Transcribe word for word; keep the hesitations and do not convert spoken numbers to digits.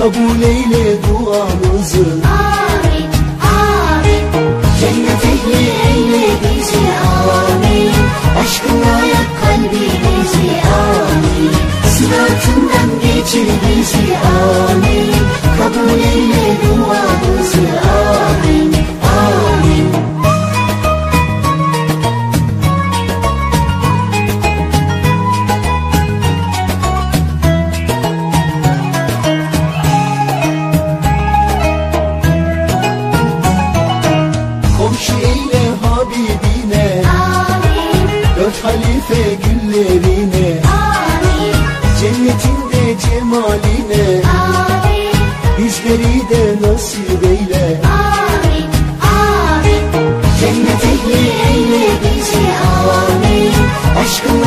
kabul eyle duamızı. Amin, amin. Cennet ehli eyle bizi, amin. Aşkınla yak kalbimizi, amin. Sıratından geçir bizi, amin. Kabul eyle duamızı, amin, amin. Komşu eyle Habibine, Amin, dört halife güllerine, amin, cennetinde cemaline, amin, bizleri de nasip eyle. amin, amin. Cennet ehli eyle bizi, amin. Aşkınla